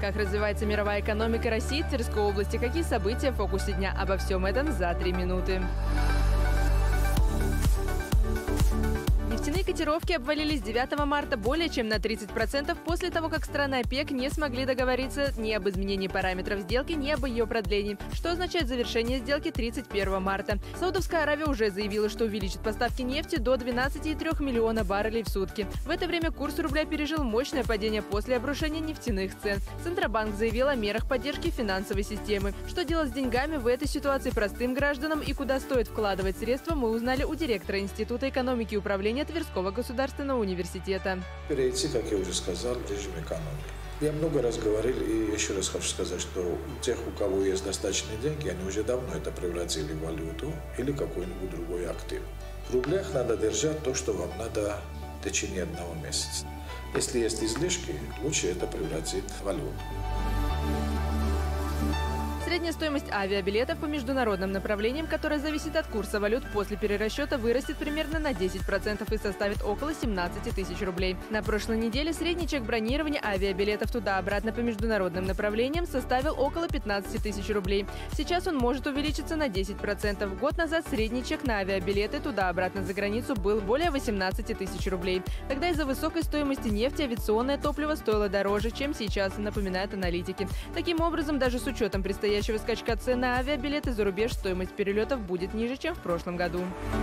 Как развивается мировая экономика России, Тверской области, какие события в фокусе дня. Обо всем этом за 3 минуты. Нефтяные котировки обвалились 9 марта более чем на 30% после того, как страны ОПЕК не смогли договориться ни об изменении параметров сделки, ни об ее продлении, что означает завершение сделки 31 марта. Саудовская Аравия уже заявила, что увеличит поставки нефти до 12,3 миллиона баррелей в сутки. В это время курс рубля пережил мощное падение после обрушения нефтяных цен. Центробанк заявил о мерах поддержки финансовой системы. Что делать с деньгами в этой ситуации простым гражданам и куда стоит вкладывать средства, мы узнали у директора Института экономики и управления Тверского государственного университета. Перейти, как я уже сказал, в режим экономики. Я много раз говорил и еще раз хочу сказать, что у тех, у кого есть достаточные деньги, они уже давно это превратили в валюту или какой-нибудь другой актив. В рублях надо держать то, что вам надо в течение одного месяца. Если есть излишки, лучше это превратить в валюту. Средняя стоимость авиабилетов по международным направлениям, которая зависит от курса валют, после перерасчета вырастет примерно на 10% и составит около 17 тысяч рублей. На прошлой неделе средний чек бронирования авиабилетов туда-обратно по международным направлениям составил около 15 тысяч рублей. Сейчас он может увеличиться на 10%. Год назад средний чек на авиабилеты туда-обратно за границу был более 18 тысяч рублей. Тогда из-за высокой стоимости нефти авиационное топливо стоило дороже, чем сейчас, напоминают аналитики. Таким образом, даже с учетом предстоящего скачка цен на авиабилеты за рубеж, стоимость перелетов будет ниже, чем в прошлом году.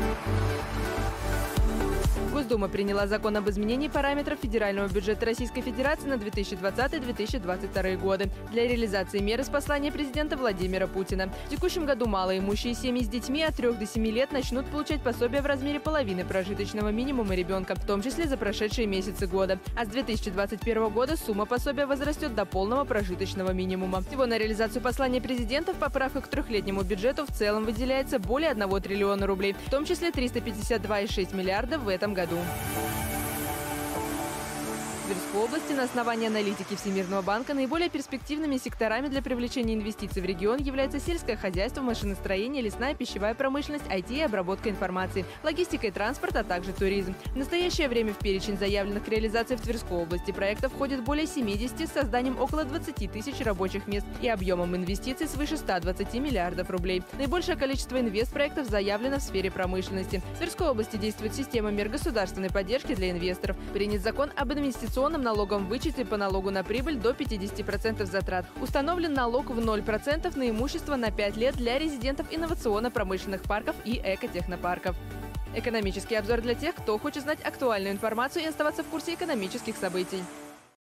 Госдума приняла закон об изменении параметров федерального бюджета Российской Федерации на 2020-2022 годы для реализации меры с послания президента Владимира Путина. В текущем году малоимущие семьи с детьми от 3 до 7 лет начнут получать пособие в размере половины прожиточного минимума ребенка, в том числе за прошедшие месяцы года. А с 2021 года сумма пособия возрастет до полного прожиточного минимума. Всего на реализацию послания президента в поправках к трехлетнему бюджету в целом выделяется более 1 триллиона рублей, в том числе 352,6 миллиарда в этом году. В Тверской области на основании аналитики Всемирного банка наиболее перспективными секторами для привлечения инвестиций в регион являются сельское хозяйство, машиностроение, лесная, пищевая промышленность, IT и обработка информации, логистика и транспорт, а также туризм. В настоящее время в перечень заявленных к реализации в Тверской области проектов входит более 70 с созданием около 20 тысяч рабочих мест и объемом инвестиций свыше 120 миллиардов рублей. Наибольшее количество инвестпроектов заявлено в сфере промышленности. В Тверской области действует система мер государственной поддержки для инвесторов. Принят закон об инвестиционном налоговом вычете по налогу на прибыль до 50% затрат. Установлен налог в 0% на имущество на 5 лет для резидентов инновационно-промышленных парков и экотехнопарков. Экономический обзор для тех, кто хочет знать актуальную информацию и оставаться в курсе экономических событий.